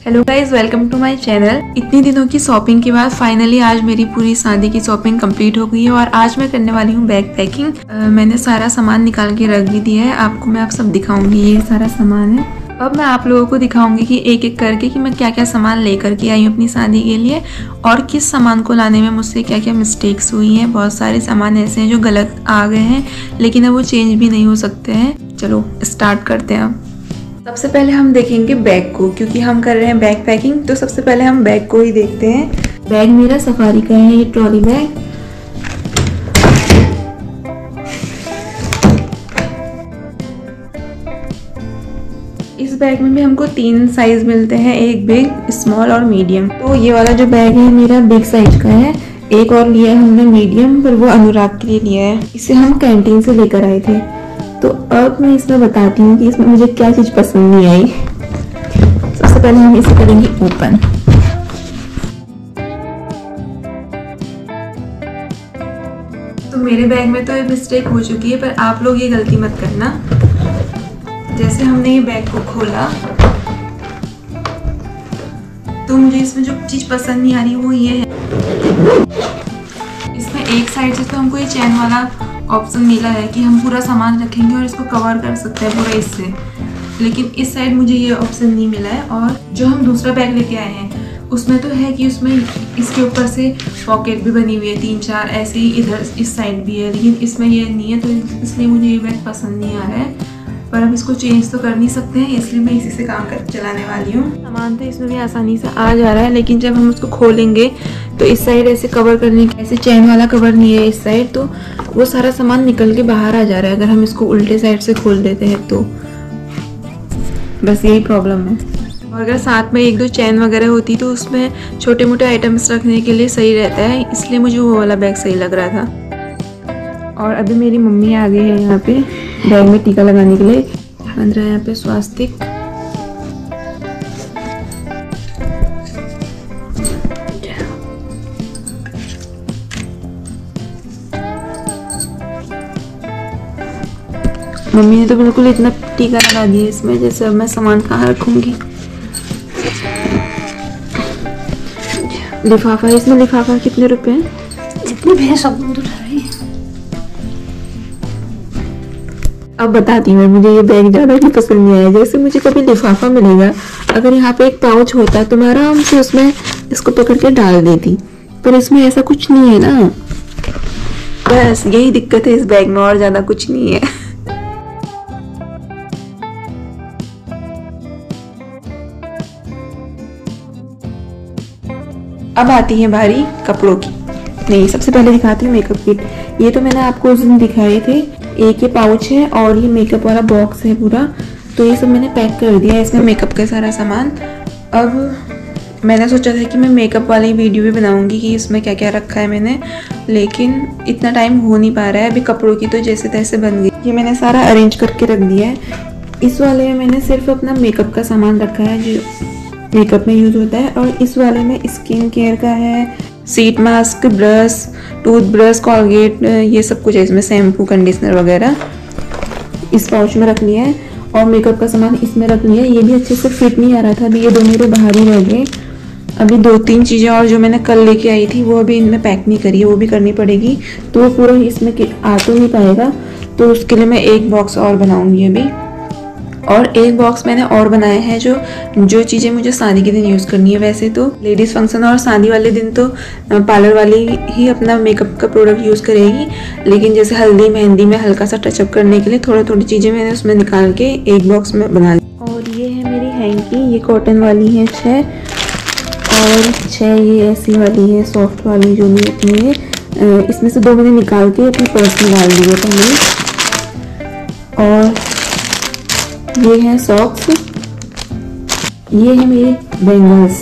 Hello guys, welcome to my channel. इतनी दिनों की शॉपिंग के बाद फाइनली आज मेरी पूरी शादी की शॉपिंग कंप्लीट हो गई है और आज मैं करने वाली हूँ बैग पैकिंग। मैंने सारा सामान निकाल के रख भी दिया है। आपको मैं अब सब दिखाऊंगी, ये सारा सामान है। अब मैं आप लोगों को दिखाऊंगी कि एक एक करके कि मैं क्या क्या सामान लेकर के आई हूँ अपनी शादी के लिए और किस सामान को लाने में मुझसे क्या क्या मिस्टेक्स हुई हैं। बहुत सारे सामान ऐसे हैं जो गलत आ गए हैं, लेकिन अब वो चेंज भी नहीं हो सकते हैं। चलो स्टार्ट करते हैं। अब सबसे पहले हम देखेंगे बैग को, क्योंकि हम कर रहे हैं बैग पैकिंग, तो सबसे पहले हम बैग को ही देखते हैं। बैग मेरा सफारी का है, ये ट्रॉली बैग। इस बैग में भी हमको 3 साइज मिलते हैं, एक बिग, स्मॉल और मीडियम। तो ये वाला जो बैग है मेरा बिग साइज का है। एक और लिया है हमने मीडियम, पर वो अनुराग के लिए लिया है। इसे हम कैंटीन से लेकर आए थे। तो अब मैं इसमें बताती हूँ कि इसमें मुझे क्या चीज़ पसंद नहीं आई। सबसे पहले हम इसे करेंगे ओपन। तो मेरे बैग में तो ये मिस्टेक हो चुकी है, पर आप लोग ये गलती मत करना। जैसे हमने ये बैग को खोला तो मुझे इसमें जो चीज़ पसंद नहीं आ रही वो ये है। इसमें एक साइड से तो हमको ये चैन वाला ऑप्शन मिला है कि हम पूरा सामान रखेंगे और इसको कवर कर सकते हैं पूरा इससे, लेकिन इस साइड मुझे ये ऑप्शन नहीं मिला है। और जो हम दूसरा बैग लेके आए हैं उसमें तो है कि उसमें इसके ऊपर से पॉकेट भी बनी हुई है 3-4, ऐसे ही इधर इस साइड भी है, लेकिन इसमें ये नहीं है। तो इसलिए मुझे ये बैग पसंद नहीं आ रहा है, पर अब इसको चेंज तो कर नहीं सकते हैं, इसलिए मैं इसी से काम कर चलाने वाली हूँ। सामान तो इसमें भी आसानी से आ जा रहा है, लेकिन जब हम उसको खोलेंगे तो इस साइड ऐसे कवर करने के, ऐसे चैन वाला कवर नहीं है इस साइड, तो वो सारा सामान निकल के बाहर आ जा रहा है अगर हम इसको उल्टे साइड से खोल देते हैं तो। बस यही प्रॉब्लम है। और अगर साथ में 1-2 चैन वगैरह होती तो उसमें छोटे मोटे आइटम्स रखने के लिए सही रहता है, इसलिए मुझे वो वाला बैग सही लग रहा था। और अभी मेरी मम्मी आ गई है यहाँ पे बैग में टीका लगाने के लिए। बन रहा है यहाँ पे स्वास्तिक। मम्मी ने तो बिल्कुल इतना टीका लगा दिया इसमें, जैसे अब मैं सामान कहाँ रखूंगी। लिफाफा, इसमें लिफाफा कितने रुपए हैं? जितने भी है सब दूध उठा रही है। अब बताती हूँ, मुझे ये बैग ज़्यादा ही पसंद नहीं आया। जैसे मुझे कभी लिफाफा मिलेगा, अगर यहाँ पे एक पाउच होता तो मैं आराम से उसमें इसको पकड़ के डाल देती, पर इसमें ऐसा कुछ नहीं है ना। बस यही दिक्कत है इस बैग में, और ज़्यादा कुछ नहीं है। अब आती है बारी कपड़ों की। नहीं, सबसे पहले दिखाती हूँ मेकअप किट। ये तो मैंने आपको उस दिन दिखाए थे। एक ये पाउच है और ये मेकअप वाला बॉक्स है पूरा, तो ये सब मैंने पैक कर दिया है। इसमें मेकअप का सारा सामान। अब मैंने सोचा था कि मैं मेकअप वाली वीडियो भी बनाऊंगी कि इसमें क्या क्या रखा है मैंने, लेकिन इतना टाइम हो नहीं पा रहा है। अभी कपड़ों की तो जैसे तैसे बन गई। ये मैंने सारा अरेंज करके रख दिया है। इस वाले में मैंने सिर्फ अपना मेकअप का सामान रखा है जो मेकअप में यूज होता है, और इस वाले में स्किन केयर का है, sheet mask, brush, toothbrush, Colgate, ये सब कुछ है इसमें, शैम्पू, कंडीशनर वगैरह इस पाउच में रख लिया है। और मेकअप का सामान इसमें रख लिया है। ये भी अच्छे से फिट नहीं आ रहा था, अभी ये दोनों तो बाहर ही रह गए। अभी 2-3 चीज़ें और जो मैंने कल लेके आई थी वो अभी इनमें पैक नहीं करी है, वो भी करनी पड़ेगी। तो वो पूरा इसमें आ तो नहीं पाएगा, तो उसके लिए मैं एक बॉक्स और बनाऊँगी अभी। और एक बॉक्स मैंने और बनाया है जो चीज़ें मुझे शादी के दिन यूज़ करनी है। वैसे तो लेडीज़ फंक्शन और शादी वाले दिन तो पार्लर वाली ही अपना मेकअप का प्रोडक्ट यूज़ करेगी, लेकिन जैसे हल्दी मेहंदी में हल्का सा टचअप करने के लिए थोड़ी चीज़ें मैंने उसमें निकाल के एक बॉक्स में बना ली। और ये है मेरी हैंकी, ये कॉटन वाली है 6, और 6 ये ऐसी वाली है सॉफ्ट वाली जो भी होती है। इसमें से 2 मैंने निकाल के अपने पर्स में डाल दिए पहले। और ये है सॉक्स, ये है मेरे बैंगल्स।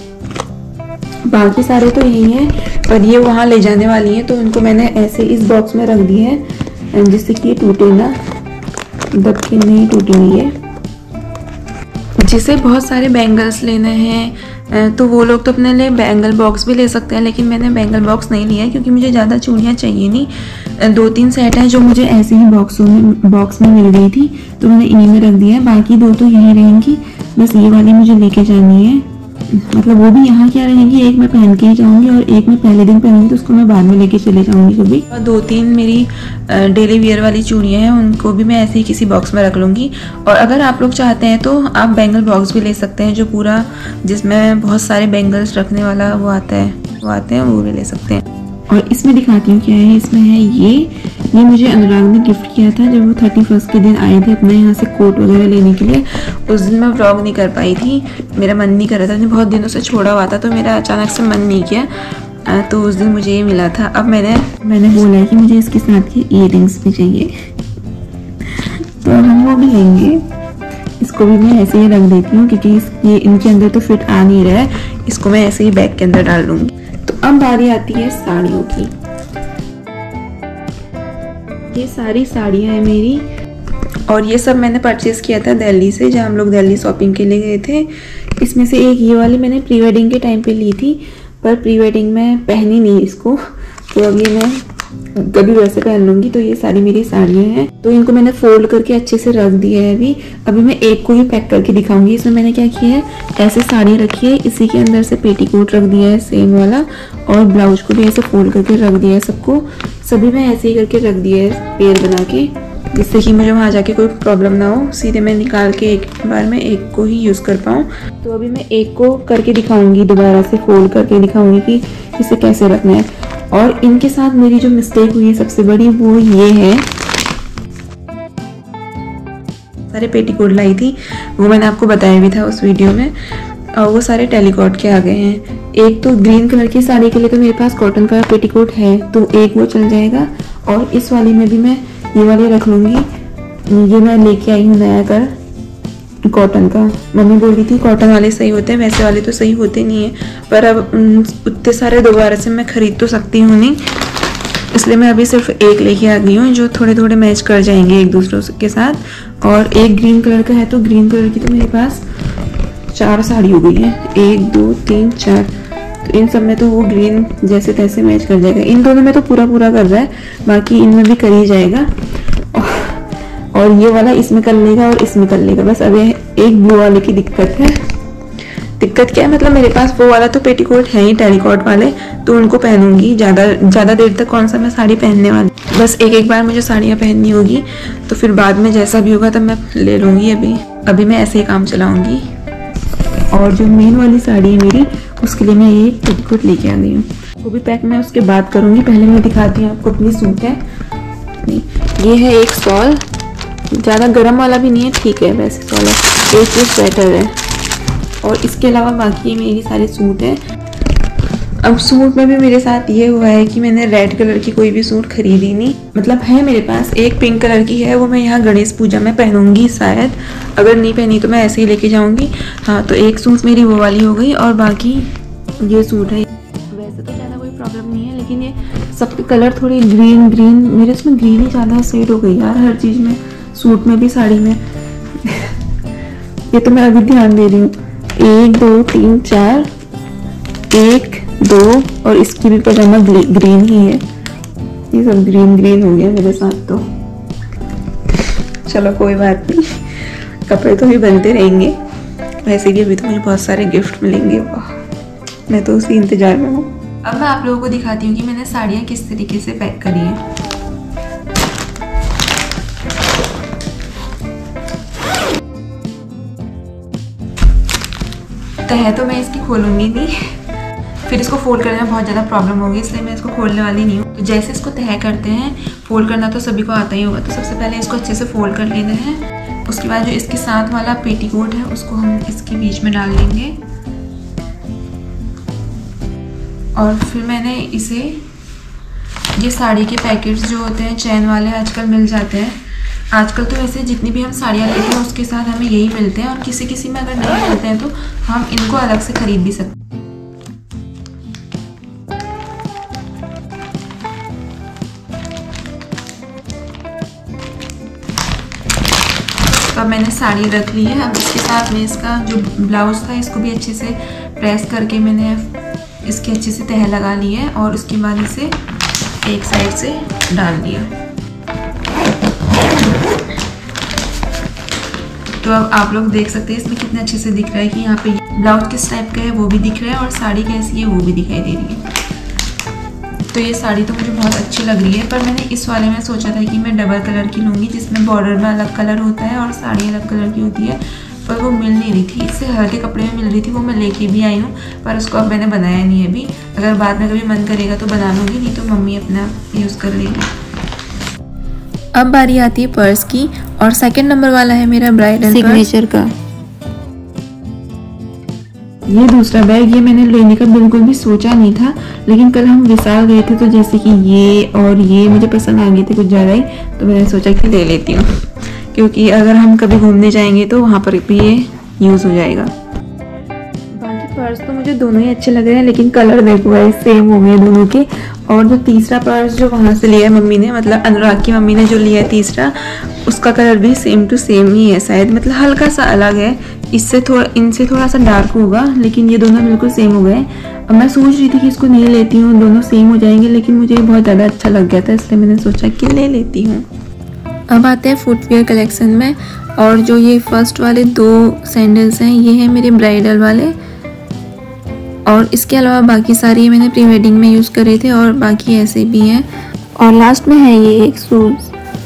बाकी सारे तो यही हैं, पर ये वहाँ ले जाने वाली हैं, तो उनको मैंने ऐसे इस बॉक्स में रख दिए हैं जिससे कि ये टूटे ना, दब के नहीं टूटी हुई है। जिसे बहुत सारे बैंगल्स लेने हैं तो वो लोग तो अपने लिए बैंगल बॉक्स भी ले सकते हैं, लेकिन मैंने बैंगल बॉक्स नहीं लिया है क्योंकि मुझे ज़्यादा चूड़ियाँ चाहिए नहीं। 2-3 सेट है जो मुझे ऐसे ही बॉक्स में मिल गई थी, तो मैंने इन्हीं में रख दिया है। बाकी 2 तो यहीं रहेंगी, बस ये वाली मुझे लेके जानी है। मतलब वो भी यहाँ क्या रहेंगी, एक मैं पहन के ही जाऊंगी और एक मैं पहले दिन पहनूंगी, तो उसको मैं बाद में लेके चले जाऊंगी कभी। और 2-3 मेरी डेली वियर वाली चूड़ियाँ हैं, उनको भी मैं ऐसे ही किसी बॉक्स में रख लूँगी। और अगर आप लोग चाहते हैं तो आप बैंगल बॉक्स भी ले सकते हैं, जो पूरा जिसमें बहुत सारे बैंगल्स रखने वाला वो आते हैं, वो भी ले सकते हैं। और इसमें दिखाती हूँ क्या है। इसमें है ये मुझे अनुराग ने गिफ्ट किया था जब वो 31 के दिन आए थे अपने यहाँ से कोट वगैरह लेने के लिए। उस दिन मैं व्लॉग नहीं कर पाई थी, मेरा मन नहीं कर रहा था, मैंने बहुत दिनों से छोड़ा हुआ था, तो मेरा अचानक से मन नहीं किया। तो उस दिन मुझे ये मिला था। अब मैंने बोला है कि मुझे इसके साथ के ईयरिंग्स भी चाहिए, तो हम वो भी लेंगे। इसको भी मैं ऐसे ही रख देती हूँ क्योंकि ये इनके अंदर तो फिट आ नहीं रहा है, इसको मैं ऐसे ही बैग के अंदर डाल लूँगी। तो अब बारी आती है साड़ियों की। ये सारी साड़ियाँ हैं मेरी, और ये सब मैंने परचेज़ किया था दिल्ली से, जहाँ हम लोग दिल्ली शॉपिंग के लिए गए थे। इसमें से एक ये वाली मैंने प्री वेडिंग के टाइम पे ली थी, पर प्री वेडिंग में पहनी नहीं इसको, तो अब ये मैं कभी वैसे पहन लूँगी। तो ये सारी मेरी साड़ियाँ हैं, तो इनको मैंने फोल्ड करके अच्छे से रख दिया है। अभी मैं एक को ही पैक करके दिखाऊंगी। इसमें मैंने क्या किया है, ऐसे साड़ी रखी है, इसी के अंदर से पेटीकोट रख दिया है सेम वाला, और ब्लाउज को भी ऐसे फोल्ड करके रख दिया है। सबको सभी मैं ऐसे ही करके रख दिया है पेयर बना के, जिससे कि मुझे वहाँ जाके कोई प्रॉब्लम ना हो, सीधे मैं निकाल के एक बार में एक को ही यूज़ कर पाऊँ। तो अभी मैं एक को करके दिखाऊंगी, दोबारा से फोल्ड करके दिखाऊंगी कि इसे कैसे रखना है। और इनके साथ मेरी जो मिस्टेक हुई है सबसे बड़ी, वो ये है, सारे पेटीकोट लाई थी, वो मैंने आपको बताया भी था उस वीडियो में, और वो सारे टेलीकॉट के आ गए हैं। एक तो ग्रीन कलर की साड़ी के लिए तो मेरे पास कॉटन का पेटीकोट है, तो एक वो चल जाएगा, और इस वाली में भी मैं ये वाली रख लूँगी। ये मैं लेके आई हूँ नया कर कॉटन का। मम्मी बोल रही थी कॉटन वाले सही होते हैं, वैसे वाले तो सही होते नहीं है, पर अब उतने सारे दोबारा से मैं खरीद तो सकती हूँ नहीं, इसलिए मैं अभी सिर्फ एक लेके आ गई हूँ, जो थोड़े थोड़े मैच कर जाएंगे एक दूसरे के साथ। और एक ग्रीन कलर का है, तो ग्रीन कलर की तो मेरे पास 4 साड़ी हो गई है, 1 2 3 4, तो इन सब में तो वो ग्रीन जैसे तैसे मैच कर जाएगा। इन दोनों में तो पूरा कर रहा है, बाकी इनमें भी कर ही जाएगा। और ये वाला इसमें कर लेगा और इसमें कर लेगा, बस अब एक ब्लू वाले की दिक्कत है। दिक्कत क्या है, मतलब मेरे पास वो वाला तो पेटीकोट है ही टेलीकॉट वाले, तो उनको पहनूंगी। ज़्यादा देर तक कौन सा मैं साड़ी पहनने वाली, बस एक बार मुझे साड़ियाँ पहननी होगी, तो फिर बाद में जैसा भी होगा तब मैं ले लूँगी। अभी मैं ऐसे ही काम चलाऊँगी। और जो मेन वाली साड़ी है मेरी, उसके लिए मैं ये पेटीकोट लेके आ गई हूँ, वो भी पैक मैं उसके बाद करूँगी। पहले मैं दिखाती हूँ आपको अपनी सूट है। ये है एक शॉल, ज़्यादा गर्म वाला भी नहीं है, ठीक है वैसे शॉल है, एक ये स्वेटर है, और इसके अलावा बाकी मेरी सारे सूट हैं। अब सूट में भी मेरे साथ ये हुआ है कि मैंने रेड कलर की कोई भी सूट खरीदी नहीं, मतलब है मेरे पास एक पिंक कलर की है, वो मैं यहाँ गणेश पूजा में पहनूंगी शायद, अगर नहीं पहनी तो मैं ऐसे ही लेके जाऊंगी। हाँ, तो एक सूट मेरी वो वाली हो गई, और बाकी ये सूट है। वैसे तो ज़्यादा कोई प्रॉब्लम नहीं है, लेकिन ये सबके कलर थोड़ी ग्रीन मेरे इसमें ग्रीन ही ज़्यादा सेट हो गई यार, हर चीज़ में, सूट में भी साड़ी में। ये तो मैं अभी ध्यान दे रही हूँ। 1 2 3 4, 1 2, और इसकी भी पजामा ग्रीन ही है। ये सब ग्रीन हो गया मेरे साथ। तो चलो कोई बात नहीं, कपड़े तो भी बनते रहेंगे। वैसे भी अभी तो मुझे बहुत सारे गिफ्ट मिलेंगे, वाह, मैं तो उसी इंतजार में हूँ। अब मैं आप लोगों को दिखाती हूँ कि मैंने साड़ियाँ किस तरीके से पैक करी है। तह तो मैं इसकी खोलूंगी नहीं, फिर इसको फोल्ड करने में बहुत ज़्यादा प्रॉब्लम होगी, इसलिए मैं इसको खोलने वाली नहीं हूँ। तो जैसे इसको तह करते हैं, फोल्ड करना तो सभी को आता ही होगा, तो सबसे पहले इसको अच्छे से फोल्ड कर लेना है। उसके बाद जो इसके साथ वाला पेटीकोट है, उसको हम इसके बीच में डाल लेंगे, और फिर मैंने इसे, ये साड़ी के पैकेट्स जो होते हैं चैन वाले आजकल मिल जाते हैं, आजकल तो वैसे जितनी भी हम साड़ियाँ लेते हैं उसके साथ हमें यही मिलते हैं, और किसी में अगर नहीं मिलते हैं तो हम इनको अलग से खरीद भी सकते हैं। तो अब मैंने साड़ी रख ली है। अब इसके साथ में इसका जो ब्लाउज था, इसको भी अच्छे से प्रेस करके मैंने इसके अच्छे से तह लगा ली है, और उसके बाद इसे एक साइड से डाल दिया। तो अब आप लोग देख सकते हैं इसमें कितने अच्छे से दिख रहा है कि यहाँ पे ब्लाउज किस टाइप का है वो भी दिख रहा है और साड़ी कैसी है वो भी दिखाई दे रही है। तो ये साड़ी तो मुझे बहुत अच्छी लग रही है, पर मैंने इस वाले में सोचा था कि मैं डबल कलर की लूँगी जिसमें बॉर्डर में अलग कलर होता है और साड़ी अलग कलर की होती है, पर वो मिल नहीं रही थी। इससे हल्के कपड़े में मिल रही थी, वो मैं लेके भी आई हूँ, पर उसको अब मैंने बनाया नहीं है अभी। अगर बाद में कभी मन करेगा तो बना लूँगी, नहीं तो मम्मी अपना यूज़ कर लेगी। अब बारी आती है पर्स की, और सेकंड नंबर वाला है मेरा ब्राइडल सिग्नेचर का। ये दूसरा बैग ये मैंने लेने का बिल्कुल भी सोचा नहीं था, लेकिन कल हम विशाल गए थे तो जैसे कि ये और ये मुझे पसंद आ गए थे कुछ ज़्यादा ही, तो मैंने सोचा कि ले लेती हूँ, क्योंकि अगर हम कभी घूमने जाएंगे तो वहाँ पर भी ये यूज़ हो जाएगा। बाकी पर्स तो मुझे दोनों ही अच्छे लग रहे हैं, लेकिन कलर देखो भाई सेम हो गए दोनों के। और जो तीसरा पर्स जो वहाँ से लिया है मम्मी ने, मतलब अनुराग की मम्मी ने जो लिया है तीसरा, उसका कलर भी सेम टू सेम ही है शायद, मतलब हल्का सा अलग है, इससे थोड़ा इनसे थोड़ा सा डार्क होगा, लेकिन ये दोनों बिल्कुल सेम हो गए। अब मैं सोच रही थी कि इसको नहीं लेती हूँ, दोनों सेम हो जाएंगे, लेकिन मुझे बहुत ज़्यादा अच्छा लग गया था, इसलिए मैंने सोचा कि ले लेती हूँ। अब आते हैं फुटवेयर कलेक्शन में, और जो ये फर्स्ट वाले 2 सैंडल्स हैं ये हैं मेरे ब्राइडल वाले, और इसके अलावा बाकी सारी मैंने प्री वेडिंग में यूज़ करे थे और बाकी ऐसे भी हैं। और लास्ट में है ये एक शूज़।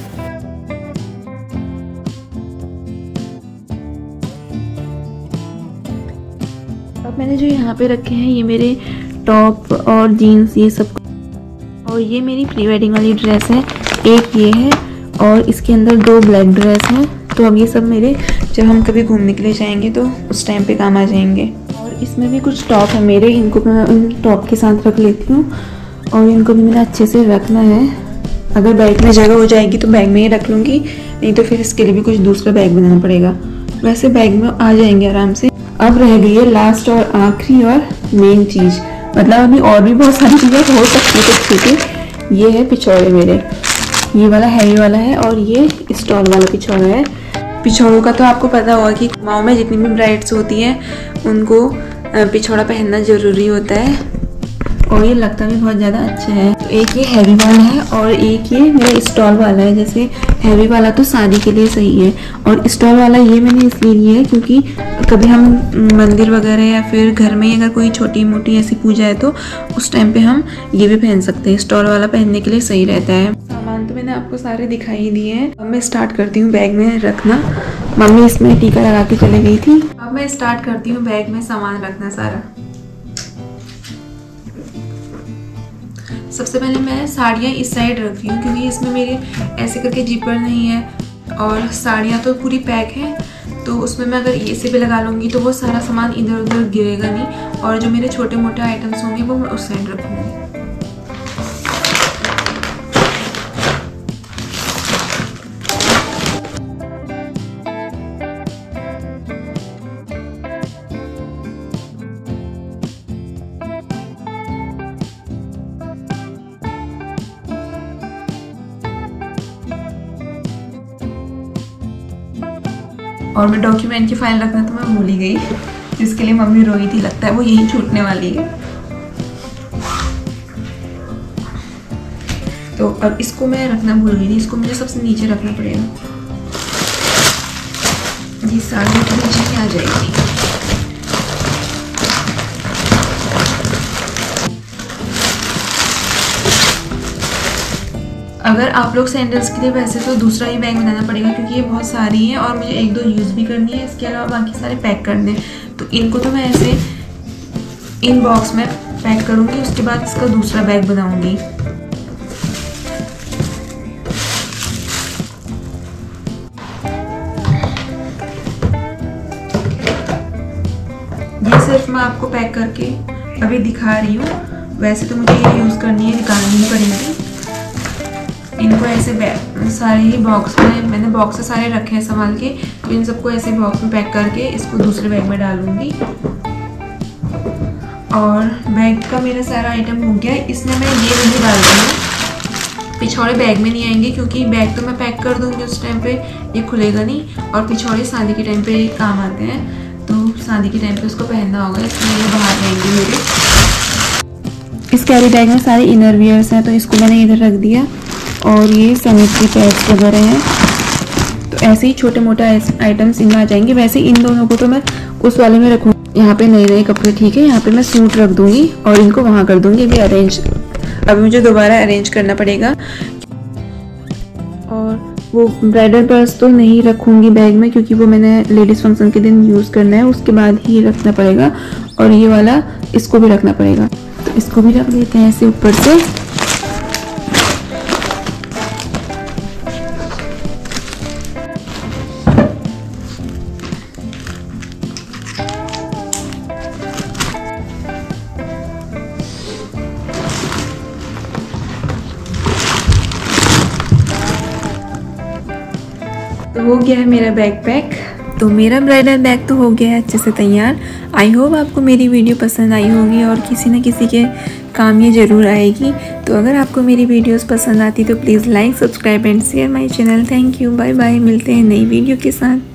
अब मैंने जो यहाँ पे रखे हैं ये मेरे टॉप और जीन्स ये सब, और ये मेरी प्री वेडिंग वाली ड्रेस है, एक ये है और इसके अंदर 2 ब्लैक ड्रेस हैं। तो अब ये सब मेरे जब हम कभी घूमने के लिए जाएंगे तो उस टाइम पे काम आ जाएंगे। और इसमें भी कुछ टॉप है मेरे, इनको मैं उन टॉप के साथ रख लेती हूँ, और इनको भी मैंने अच्छे से रखना है। अगर बैग में जगह हो जाएगी तो बैग में ही रख लूँगी, नहीं तो फिर इसके लिए भी कुछ दूसरा बैग बनाना पड़ेगा। वैसे बैग में आ जाएंगे आराम से। अब रह गई है लास्ट और आखिरी और मेन चीज़, मतलब अभी और भी बहुत सारी चीज़ें हो सकती है कुछ छोटी। ये है पिछौड़े मेरे, ये वाला हैवी वाला है और ये स्टॉल वाला पिछौड़ा है। पिछौड़ों का तो आपको पता होगा कि गाँव में जितनी भी ब्राइड्स होती हैं उनको पिछौड़ा पहनना ज़रूरी होता है, और ये लगता भी बहुत ज़्यादा अच्छा है। तो एक ये हैवी वाला है और एक ये मेरा स्टॉल वाला है। जैसे हैवी वाला तो शादी के लिए सही है, और स्टॉल वाला ये मैंने इसलिए लिया है क्योंकि कभी हम मंदिर वगैरह या फिर घर में अगर कोई छोटी मोटी ऐसी पूजा है तो उस टाइम पे हम ये भी पहन सकते हैं। स्टॉल वाला पहनने के लिए सही रहता है। सामान तो मैंने आपको सारे दिखाई दिए हैं। अब मैं स्टार्ट करती हूँ बैग में रखना। मम्मी इसमें टीका लगा के चले गई थी। अब मैं स्टार्ट करती हूँ बैग में सामान रखना सारा। सबसे पहले मैं साड़ियाँ इस साइड रख रही हूँ क्योंकि इसमें मेरे ऐसे करके जिपर नहीं है, और साड़ियाँ तो पूरी पैक है, तो उसमें मैं अगर ऐसे पे लगा लूँगी तो वो सारा सामान इधर उधर गिरेगा नहीं, और जो मेरे छोटे मोटे आइटम्स होंगे वो मैं उस साइड रखूँगी। और मैं डॉक्यूमेंट की फाइल रखना तो मैं भूल ही गई, जिसके लिए मम्मी रोई थी, लगता है वो यही छूटने वाली है। तो अब इसको मैं रखना भूल गई थी, इसको मुझे सबसे नीचे रखना पड़ेगा। ये साड़ी नीचे में आ जाएगी। अगर आप लोग सैंडल्स के लिए वैसे तो दूसरा ही बैग बनाना पड़ेगा क्योंकि ये बहुत सारी हैं और मुझे 1-2 यूज़ भी करनी है, इसके अलावा बाकी सारे पैक करने हैं। तो इनको तो मैं ऐसे इन बॉक्स में पैक करूँगी, उसके बाद इसका दूसरा बैग बनाऊँगी। ये सिर्फ मैं आपको पैक करके अभी दिखा रही हूँ, वैसे तो मुझे ये यूज़ करनी है, निकालनी ही पड़ेगी। इनको ऐसे सारे ही बॉक्स में, मैंने बॉक्स से सारे रखे हैं संभाल के, तो इन सबको ऐसे बॉक्स में पैक करके इसको दूसरे बैग में डालूंगी। और बैग का मेरा सारा आइटम हो गया। इसमें मैं ये नहीं डाल रही हूँ, पिछौड़े बैग में नहीं आएंगे क्योंकि बैग तो मैं पैक कर दूँगी उस टाइम पे, ये खुलेगा नहीं, और पिछौड़े शादी के टाइम पे काम आते हैं, तो शादी के टाइम पे उसको पहनना होगा, इसलिए ये बाहर जाएंगे मेरे। इस कैरी बैग में सारे इनर वियर्स हैं, तो इसको मैंने इधर रख दिया। और ये सैनिटरी पैड्स वगैरह हैं, तो ऐसे ही छोटे मोटे आइटम्स इनमें आ जाएंगे। वैसे इन दोनों को तो मैं उस वाले में रखूँगी। यहाँ पे नए नए कपड़े, ठीक है। यहाँ पे मैं सूट रख दूँगी और इनको वहाँ कर दूँगी अभी अरेंज। अभी मुझे दोबारा अरेंज करना पड़ेगा। और वो ब्राइडल पर्स तो नहीं रखूँगी बैग में, क्योंकि वो मैंने लेडीज़ फंक्शन के दिन यूज़ करना है, उसके बाद ही रखना पड़ेगा। और ये वाला इसको भी रखना पड़ेगा, तो इसको भी रख देते हैं ऐसे ऊपर से। तो हो गया है मेरा बैग पैक। तो मेरा ब्राइडल बैग तो हो गया है अच्छे से तैयार। आई होप आपको मेरी वीडियो पसंद आई होगी और किसी न किसी के काम ये ज़रूर आएगी। तो अगर आपको मेरी वीडियोस पसंद आती तो please like, subscribe and share my channel. Thank you, bye bye. मिलते हैं नई वीडियो के साथ।